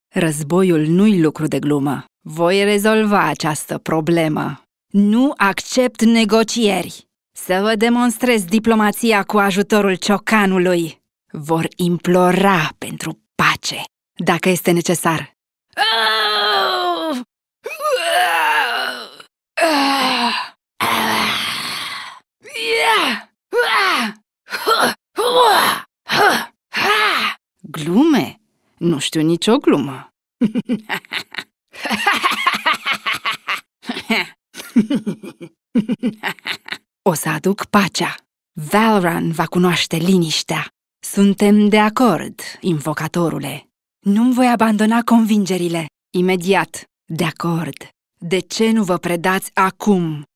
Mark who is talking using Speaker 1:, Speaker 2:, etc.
Speaker 1: Războiul nu-i lucru de glumă. Voi rezolva această problemă. Nu accept negocieri. Să vă demonstrez diplomația cu ajutorul ciocanului. Vor implora pentru pace, dacă este necesar. Glume? Nu știu nicio glumă. O să aduc pacea. Valoran va cunoaște liniștea. Suntem de acord, invocatorule. Nu-mi voi abandona convingerile. Imediat. De acord. De ce nu vă predați acum?